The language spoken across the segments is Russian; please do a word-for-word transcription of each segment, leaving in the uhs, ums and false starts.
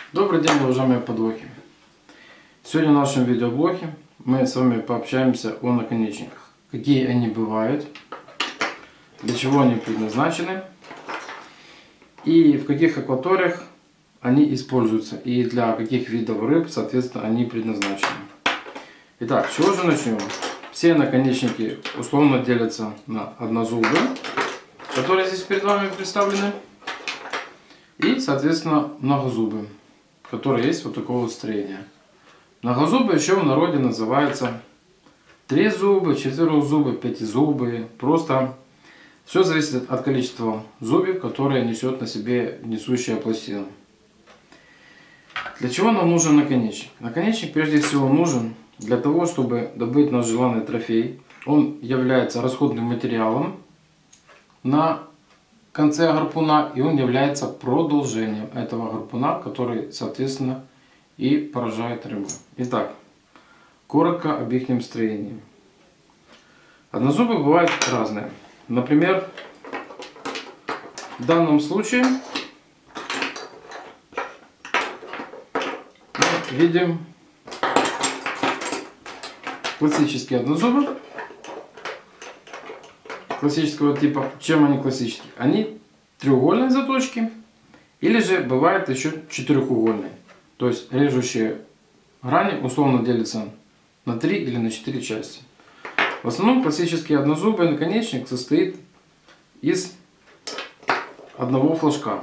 Добрый день, уважаемые подвохи! Сегодня в нашем видеоблоге мы с вами пообщаемся о наконечниках. Какие они бывают, для чего они предназначены и в каких акваториях они используются и для каких видов рыб, соответственно, они предназначены. Итак, с чего же начнем? Все наконечники условно делятся на однозубые, которые здесь перед вами представлены, и, соответственно, многозубые, которые есть вот такого вот строения. Многозубые еще в народе называются трезубые, четверозубые, пятизубые. Просто все зависит от количества зубьев, которые несет на себе несущая пластина. Для чего нам нужен наконечник? Наконечник прежде всего нужен для того, чтобы добыть наш желанный трофей. Он является расходным материалом на конце гарпуна, и он является продолжением этого гарпуна, который, соответственно, и поражает рыбу. Итак, коротко об их строении. Однозубые бывают разные. Например, в данном случае мы видим классические однозубы. Классического типа. Чем они классические? Они треугольные заточки, или же бывает еще четырехугольные. То есть режущие грани условно делятся на три или на четыре части. В основном классический однозубый наконечник состоит из одного флажка.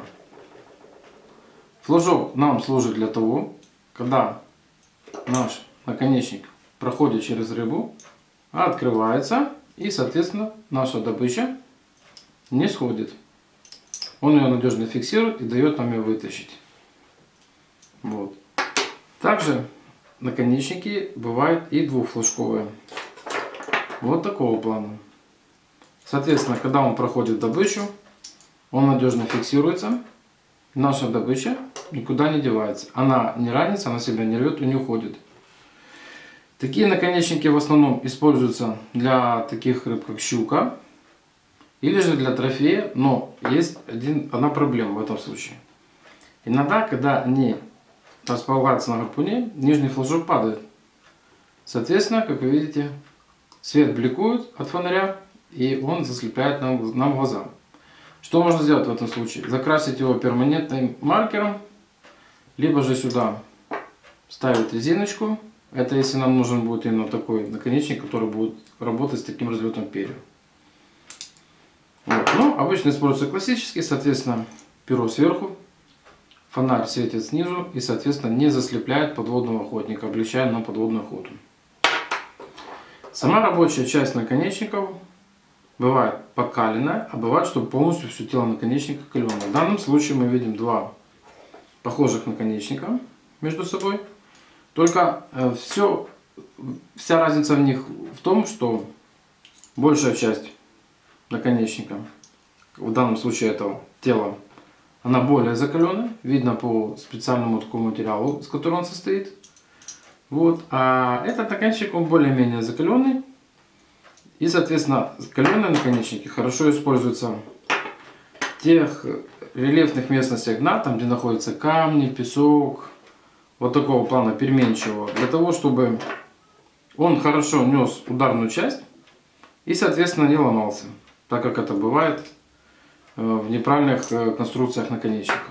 Флажок нам служит для того, когда наш наконечник проходит через рыбу, открывается, и, соответственно, наша добыча не сходит. Он ее надежно фиксирует и дает нам ее вытащить. Вот. Также наконечники бывают и двухфлажковые. Вот такого плана. Соответственно, когда он проходит добычу, он надежно фиксируется. Наша добыча никуда не девается. Она не ранится, она себя не рвет и не уходит. Такие наконечники в основном используются для таких рыб, как щука, или же для трофея, но есть один, одна проблема в этом случае. Иногда, когда они располагаются на гарпуне, нижний флажок падает. Соответственно, как вы видите, свет бликует от фонаря, и он заслепляет нам, нам глаза. Что можно сделать в этом случае? Закрасить его перманентным маркером, либо же сюда ставить резиночку. Это если нам нужен будет именно такой наконечник, который будет работать с таким разлетом перьев. Вот. Ну, обычно используется классический, соответственно, перо сверху, фонарь светит снизу и, соответственно, не заслепляет подводного охотника, облегчая нам подводную охоту. Сама рабочая часть наконечников бывает подкаленная, а бывает, что полностью все тело наконечника каленое. В данном случае мы видим два похожих наконечника между собой. Только э, все, вся разница в них в том, что большая часть наконечника, в данном случае этого тела, она более закаленная, видно по специальному такому материалу, из которого он состоит. Вот. А этот наконечник, он более-менее закаленный. И, соответственно, закаленные наконечники хорошо используются в тех рельефных местностях дна, там где находятся камни, песок, вот такого плана переменчивого, для того, чтобы он хорошо нес ударную часть и, соответственно, не ломался, так как это бывает в неправильных конструкциях наконечников.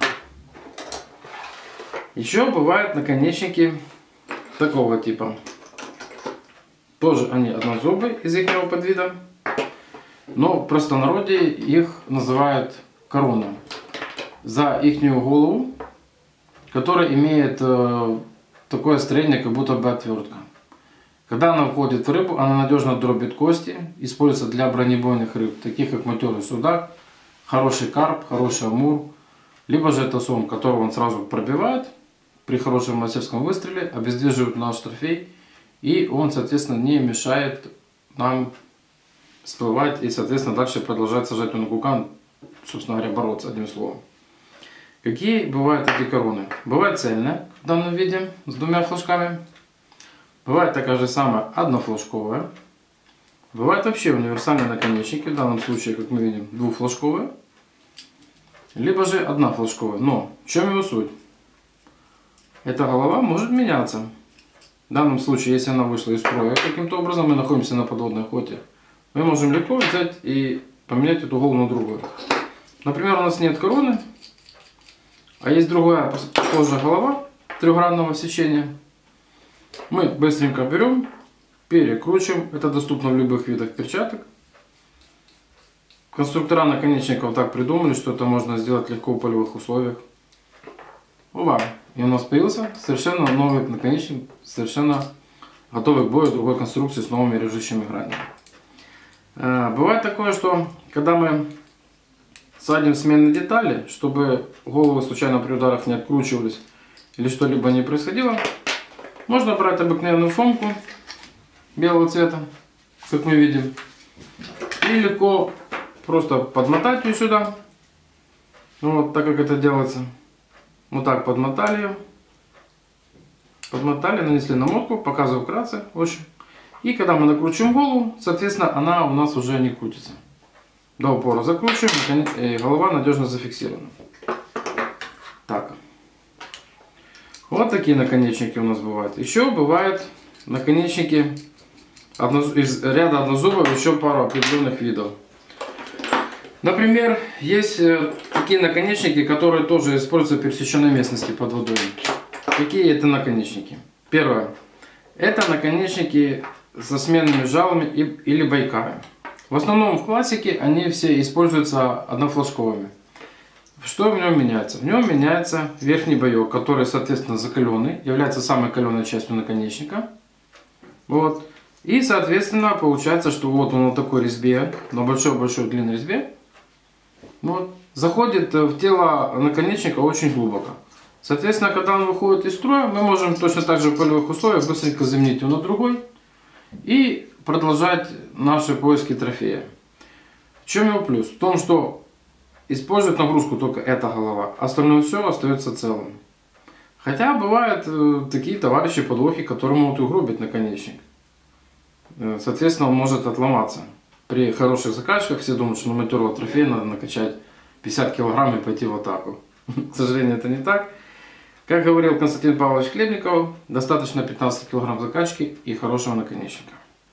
Еще бывают наконечники такого типа. Тоже они однозубые из их подвида, но в простонародье их называют корона за ихнюю голову, которая имеет э, такое строение, как будто бы отвертка. Когда она входит в рыбу, она надежно дробит кости, используется для бронебойных рыб, таких как матерый судак, хороший карп, хороший амур, либо же это сом, которого он сразу пробивает при хорошем мастерском выстреле, обездвиживает наш трофей, и он, соответственно, не мешает нам всплывать и, соответственно, дальше продолжать сажать на гукан, собственно говоря, бороться, одним словом. Какие бывают эти короны? Бывает цельная в данном виде с двумя флажками. Бывает такая же самая однофлажковая. Бывают вообще универсальные наконечники, в данном случае, как мы видим, двухфлажковые. либо же однофлажковая. Но в чем его суть? эта голова может меняться. В данном случае, если она вышла из строя каким-то образом, мы находимся на подводной охоте, мы можем легко взять и поменять эту голову на другую. Например, у нас нет короны, а есть другая похожая голова трехгранного сечения. Мы быстренько берем, перекручиваем. Это доступно в любых видах перчаток. Конструктора наконечников так придумали, что это можно сделать легко в полевых условиях. Ува! И у нас появился совершенно новый наконечник, совершенно готовый к бою другой конструкции с новыми режущими гранями. Бывает такое, что когда мы садим сменные детали, чтобы головы случайно при ударах не откручивались или что-либо не происходило, можно брать обыкновенную фомку белого цвета, как мы видим, и легко просто подмотать ее сюда. Вот так как это делается. Вот так подмотали ее. Подмотали, нанесли намотку, показываю вкратце, очень. И когда мы накручиваем голову, соответственно, она у нас уже не крутится. До упора закручиваем, и голова надежно зафиксирована. Так. Вот такие наконечники у нас бывают. Еще бывают наконечники из ряда однозубов, еще пару определенных видов. Например, есть такие наконечники, которые тоже используются в пересеченной местности под водой. Какие это наконечники? Первое. Это наконечники со сменными жалами или байками. В основном в классике они все используются однофлажковыми. Что в нем меняется? В нем меняется верхний боек, который, соответственно, закаленный, является самой каленой частью наконечника. Вот. И, соответственно, получается, что вот он на такой резьбе, на большой-большой длинной резьбе, вот, заходит в тело наконечника очень глубоко. Соответственно, когда он выходит из строя, мы можем точно так же в полевых условиях быстренько заменить его на другой и продолжать наши поиски трофея. В чем его плюс? В том, что использует нагрузку только эта голова, остальное все остается целым. Хотя бывают э, такие товарищи подвохи, которые могут угробить наконечник. Э, соответственно, он может отломаться. При хороших закачках все думают, что на матерого трофея надо накачать пятьдесят килограмм и пойти в атаку. К сожалению, это не так. Как говорил Константин Павлович Хлебников, достаточно пятнадцать килограмм закачки и хорошего наконечника.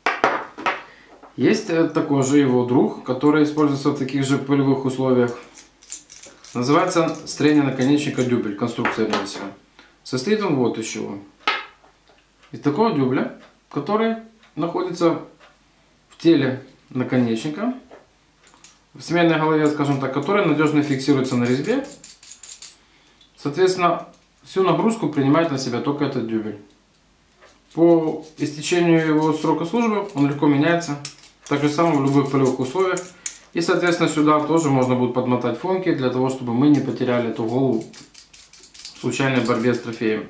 Есть такой же его друг, который используется в таких же полевых условиях. Называется строение наконечника дюбель, конструкция ремесла. Состоит он вот из чего. Из такого дюбеля, который находится в теле наконечника, в сменной голове, скажем так, который надежно фиксируется на резьбе. Соответственно, всю нагрузку принимает на себя только этот дюбель. По истечению его срока службы он легко меняется. Так же самое в любых полевых условиях. И, соответственно, сюда тоже можно будет подмотать фомки, для того, чтобы мы не потеряли эту голову в случайной борьбе с трофеем.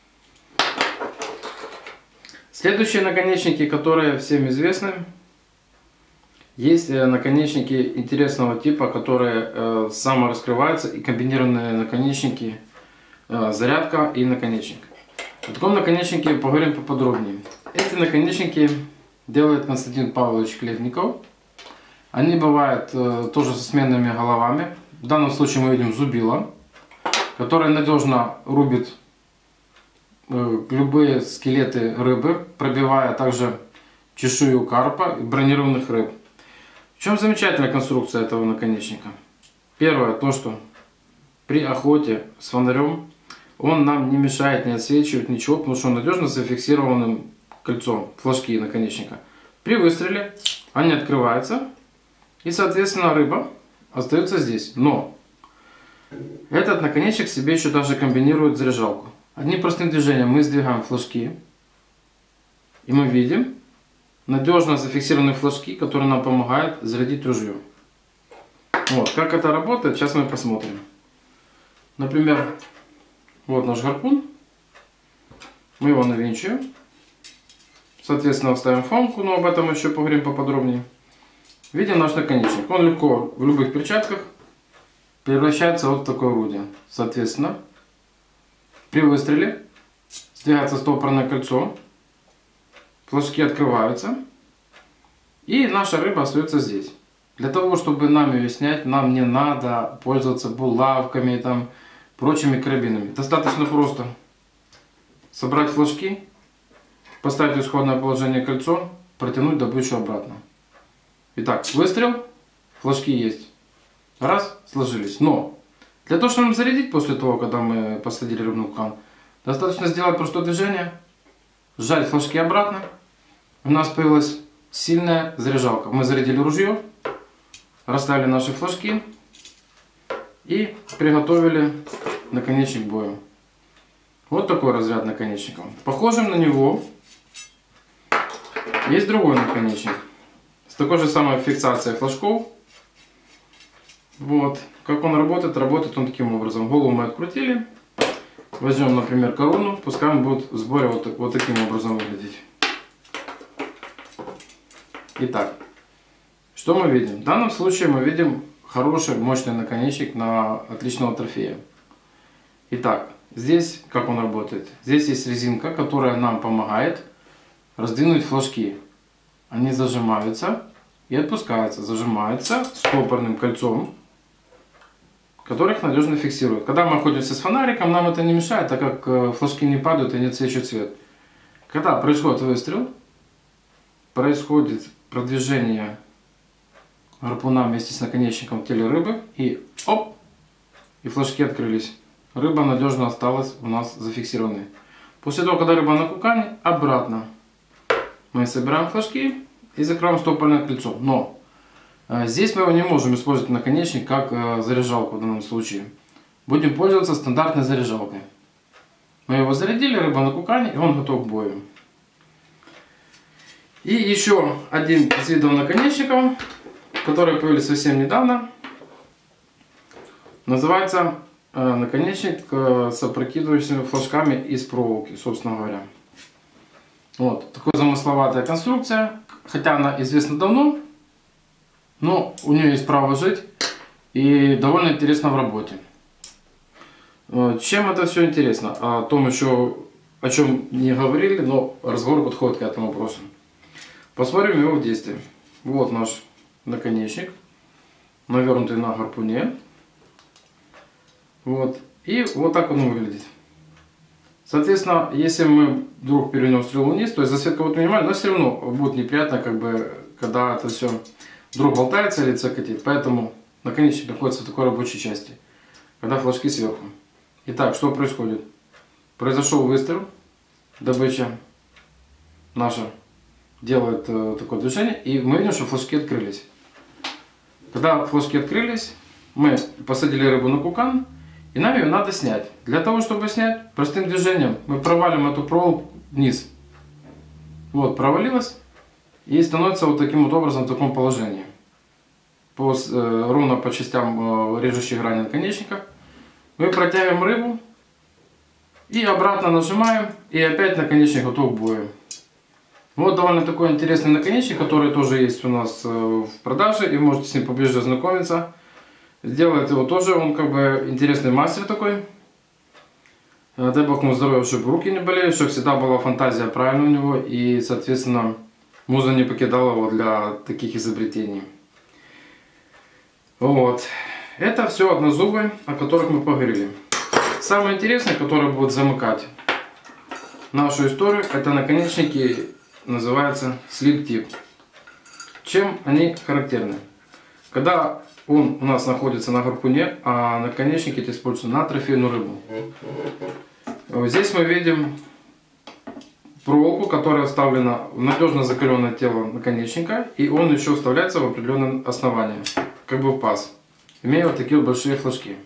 Следующие наконечники, которые всем известны. Есть наконечники интересного типа, которые э, самораскрываются, и комбинированные наконечники, э, зарядка и наконечник. О таком наконечнике поговорим поподробнее. Эти наконечники делает Константин Павлович Хлебников. Они бывают э, тоже со сменными головами. В данном случае мы видим зубило, которое надежно рубит э, любые скелеты рыбы, пробивая также чешую карпа и бронированных рыб. В чем замечательная конструкция этого наконечника? Первое, то что при охоте с фонарем он нам не мешает, не отсвечивает ничего, потому что он надежно зафиксированным кольцом, флажки наконечника. При выстреле они открываются, и, соответственно, рыба остается здесь. Но этот наконечник себе еще даже комбинирует заряжалку. Одним простым движением мы сдвигаем флажки, и мы видим надежно зафиксированные флажки, которые нам помогают зарядить ружье. Вот, как это работает, сейчас мы посмотрим. Например, вот наш гарпун. Мы его навинчиваем. Соответственно, вставим фомку, но об этом еще поговорим поподробнее. Видим наш наконечник. Он легко в любых перчатках превращается вот в такое орудие. Соответственно, при выстреле сдвигается стопорное кольцо. Флажки открываются. И наша рыба остается здесь. Для того, чтобы нам ее снять, нам не надо пользоваться булавками, там, прочими карабинами. Достаточно просто собрать флажки, поставить в исходное положение кольцо, протянуть добычу обратно. Итак, выстрел, флажки есть. Раз, сложились. Но для того, чтобы зарядить после того, когда мы посадили рыбный кукан, достаточно сделать простое движение, сжать флажки обратно. У нас появилась сильная заряжалка. Мы зарядили ружье, расставили наши флажки и приготовили наконечник к бою. Вот такой разряд наконечником. Похожим на него есть другой наконечник с такой же самой фиксацией флажков. Вот. Как он работает? Работает он таким образом. Голову мы открутили. Возьмем, например, корону. Пускай он будет в сборе вот, вот таким образом выглядеть. Итак, что мы видим? В данном случае мы видим хороший, мощный наконечник на отличного трофея. Итак, здесь как он работает? Здесь есть резинка, которая нам помогает раздвинуть флажки. Они зажимаются и отпускаются. Зажимаются стопорным кольцом, который их надежно фиксирует. Когда мы охотимся с фонариком, нам это не мешает, так как флажки не падают и не отсвечивают свет. Когда происходит выстрел, происходит продвижение гарпуна вместе с наконечником в теле рыбы, и оп, и флажки открылись. Рыба надежно осталась у нас зафиксированной. После того, когда рыба на кукане, обратно мы собираем флажки и закрываем стопорное кольцо. Но э, здесь мы его не можем использовать наконечник как э, заряжалку в данном случае. Будем пользоваться стандартной заряжалкой. Мы его зарядили, рыба на кукане, и он готов к бою. И еще один из видов наконечников, которые появились совсем недавно, называется э, наконечник э, с опрокидывающимися флажками из проволоки, собственно говоря. Вот, такая замысловатая конструкция, хотя она известна давно, но у нее есть право жить и довольно интересно в работе. Э, чем это все интересно? О том еще, о чем не говорили, но разговор подходит к этому вопросу. Посмотрим его в действии. Вот наш наконечник, навернутый на гарпуне. Вот. И вот так он выглядит. Соответственно, если мы вдруг перевернем стрелу вниз, то есть засветка будет минимальная, но все равно будет неприятно, как бы, когда это все вдруг болтается или цокотит. Поэтому наконечник находится в такой рабочей части, когда флажки сверху. Итак, что происходит? Произошел выстрел, добыча наша делает э, такое движение, и мы видим, что флажки открылись. Когда флажки открылись, мы посадили рыбу на кукан, и нам ее надо снять. Для того, чтобы снять, простым движением мы провалим эту проволоку вниз. Вот, провалилась, и становится вот таким вот образом в таком положении. По, э, ровно по частям э, режущей грани наконечника. Мы протягиваем рыбу, и обратно нажимаем, и опять наконечник готов к бою. Вот довольно такой интересный наконечник, который тоже есть у нас в продаже, и можете с ним поближе ознакомиться. Сделает его тоже, он как бы интересный мастер такой. Дай бог ему здоровья, чтобы руки не болели, чтобы всегда была фантазия правильно у него, и, соответственно, муза не покидала его для таких изобретений. Вот. Это все однозубы, о которых мы поговорили. Самое интересное, которое будет замыкать нашу историю, это наконечники, называется slip tip. Чем они характерны? Когда он у нас находится на гарпуне, а наконечники эти используются на трофейную рыбу. Здесь мы видим проволоку, которая вставлена в надежно закаленное тело наконечника, и он еще вставляется в определенное основание, как бы в паз, имея вот такие вот большие флажки.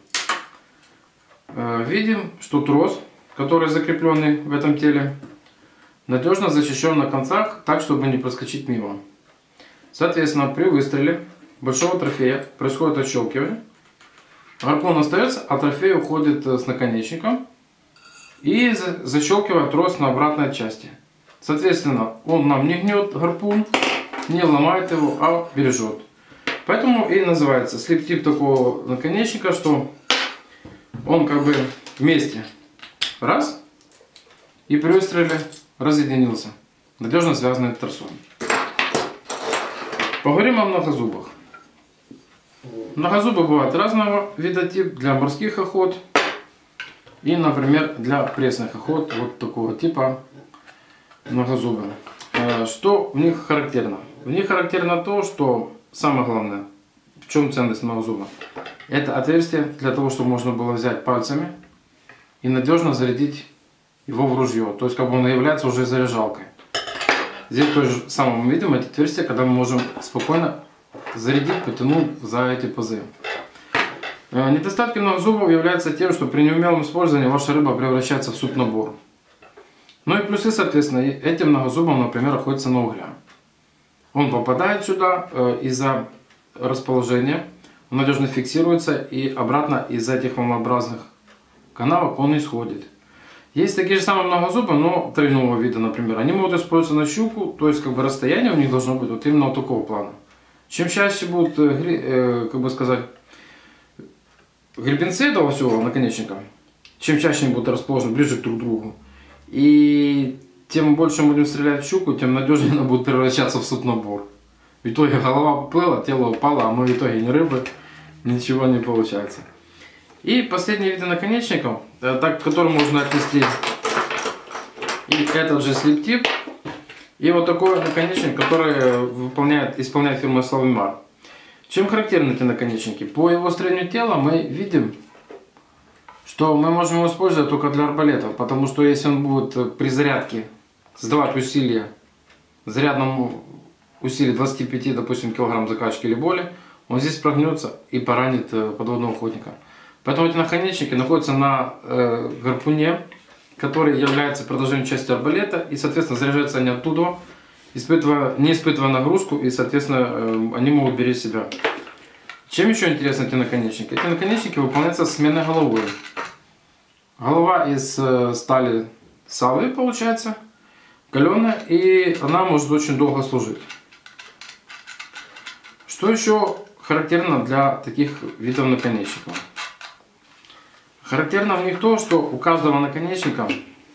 Видим, что трос, который закрепленный в этом теле, надежно защищен на концах, так, чтобы не проскочить мимо. Соответственно, при выстреле большого трофея происходит отщелкивание. Гарпун остается, а трофей уходит с наконечником и защелкивает трос на обратной части. Соответственно, он нам не гнет гарпун, не ломает его, а бережет. Поэтому и называется slip tip такого наконечника, что он как бы вместе раз и при выстреле разъединился, надежно связанный торсом. Поговорим о многозубах. Многозубы бывают разного вида тип для морских охот, И, например, для пресных охот вот такого типа многозубы. Что в них характерно? В них характерно то, что самое главное, в чем ценность многозуба? Это отверстие для того, чтобы можно было взять пальцами и надежно зарядить его в ружье. То есть как бы он является уже заряжалкой. Здесь тоже самое мы видим эти отверстия, когда мы можем спокойно зарядить, потянув за эти пазы. Недостатки многозубов являются тем, что при неумелом использовании ваша рыба превращается в суп-набор. Ну и плюсы, соответственно, этим многозубом, например, охотится на угря. Он попадает сюда э, из-за расположения, он надежно фиксируется и обратно из этих волнообразных канавок он исходит. Есть такие же самые многозубы, но тройного вида, например. Они могут использоваться на щуку, то есть как бы расстояние у них должно быть вот именно вот такого плана. Чем чаще будут, э, как бы сказать, гребенцы этого всего наконечника, чем чаще они будут расположены ближе друг к другу, и тем больше мы будем стрелять в щуку, тем надежнее она будет превращаться в суп-набор. В итоге голова поплыла, тело упало, а мы в итоге ни рыбы, ничего не получается. И последние виды наконечников, так, к которым можно отнести и этот же слип-тип, и вот такой наконечник, который выполняет, исполняет фирма Славимар. Чем характерны эти наконечники? По его строению тела мы видим, что мы можем его использовать только для арбалетов, потому что если он будет при зарядке создавать усилие, зарядному усилию двадцати пяти, допустим, килограмм закачки или более, он здесь прогнется и поранит подводного охотника. Поэтому эти наконечники находятся на э, гарпуне, который является продолжением части арбалета, и, соответственно, заряжаются они оттуда, испытывая, не испытывая нагрузку, и, соответственно, э, они могут беречь себя. Чем еще интересны эти наконечники? Эти наконечники выполняются сменной головой. Голова из э, стали савы, получается, каленая, и она может очень долго служить. Что еще характерно для таких видов наконечников? Характерно в них то, что у каждого наконечника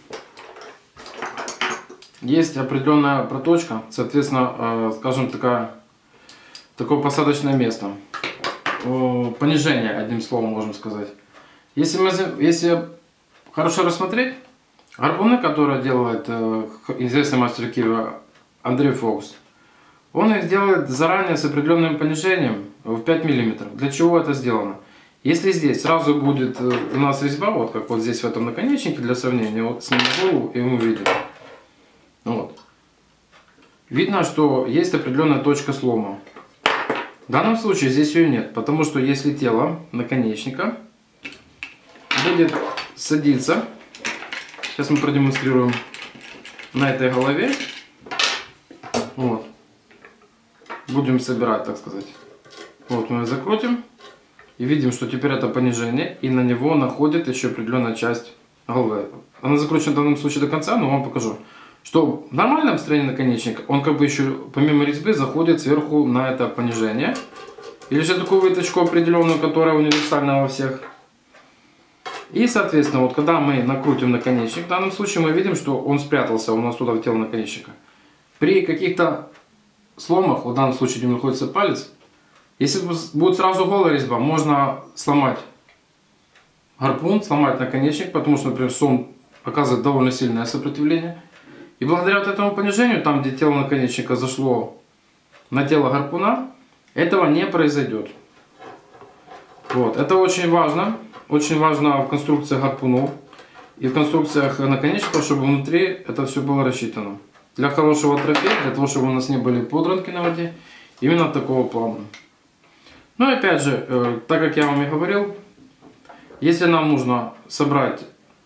есть определенная проточка, соответственно, э, скажем, такая, такое посадочное место. Э, понижение, одним словом, можно сказать. Если, мы, если хорошо рассмотреть, гарпуны, которые делает э, известный мастер Киева Андрей Фокс, он их делает заранее с определенным понижением в пять миллиметров. Для чего это сделано? Если здесь сразу будет у нас резьба, вот как вот здесь в этом наконечнике, для сравнения, вот снимем голову и мы видим. Вот. Видно, что есть определенная точка слома. В данном случае здесь ее нет, потому что если тело наконечника будет садиться, сейчас мы продемонстрируем на этой голове, вот, будем собирать, так сказать. Вот мы ее закрутим. И видим, что теперь это понижение, и на него находит еще определенная часть головы. Она закручена в данном случае до конца, но вам покажу. Что в нормальном строении наконечника, он как бы еще помимо резьбы заходит сверху на это понижение. Или же такую выточку определенную, которая универсальна во всех. И соответственно, вот когда мы накрутим наконечник, в данном случае мы видим, что он спрятался у нас туда в тело наконечника. При каких-то сломах, в данном случае где находится палец, если будет сразу голая резьба, можно сломать гарпун, сломать наконечник, потому что, например, сом оказывает довольно сильное сопротивление. И благодаря вот этому понижению, там где тело наконечника зашло на тело гарпуна, этого не произойдет. Вот. Это очень важно. Очень важно в конструкциях гарпунов и в конструкциях наконечников, чтобы внутри это все было рассчитано. Для хорошего трофея, для того, чтобы у нас не были подранки на воде, именно такого плана. Ну и опять же, э, так как я вам и говорил, если нам нужно собрать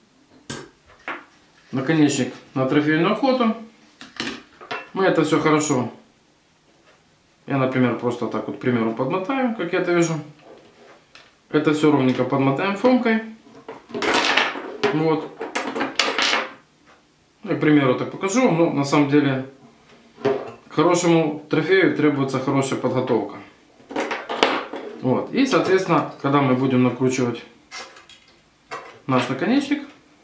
наконечник на трофейную охоту, мы это все хорошо, я, например, просто так вот, к примеру, подмотаю, как я это вижу. Это все ровненько подмотаем фомкой. Вот. Я, к примеру, так покажу, но на самом деле к хорошему трофею требуется хорошая подготовка. Вот. И, соответственно, когда мы будем накручивать наш наконечник,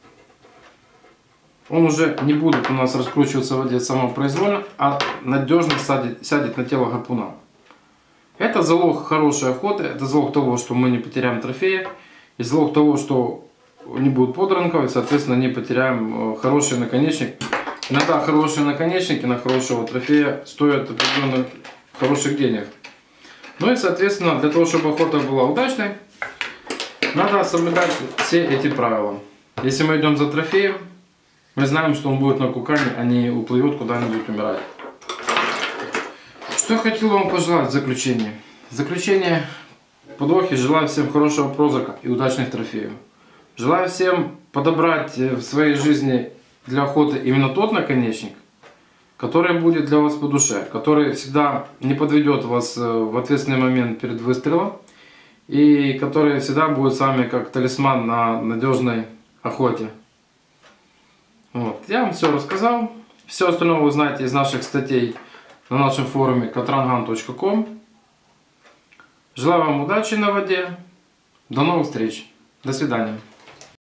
он уже не будет у нас раскручиваться в воде самопроизвольно, а надежно сядет, сядет на тело гарпуна. Это залог хорошей охоты, это залог того, что мы не потеряем трофея, и залог того, что не будет подранков, и, соответственно, не потеряем хороший наконечник. Иногда хорошие наконечники на хорошего трофея стоят определенных хороших денег. Ну и, соответственно, для того, чтобы охота была удачной, надо соблюдать все эти правила. Если мы идем за трофеем, мы знаем, что он будет на кукане, а не уплывет куда-нибудь умирать. Что я хотел вам пожелать в заключение. В заключение подвохи желаю всем хорошего прозрака и удачных трофеев. Желаю всем подобрать в своей жизни для охоты именно тот наконечник, который будет для вас по душе, который всегда не подведет вас в ответственный момент перед выстрелом и который всегда будет с вами как талисман на надежной охоте. Вот. Я вам все рассказал. Все остальное вы узнаете из наших статей на нашем форуме катранган точка ком. Желаю вам удачи на воде. До новых встреч. До свидания.